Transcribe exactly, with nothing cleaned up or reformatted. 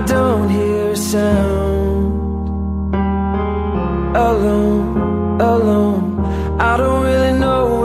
don't hear a sound. Alone, alone, I don't really know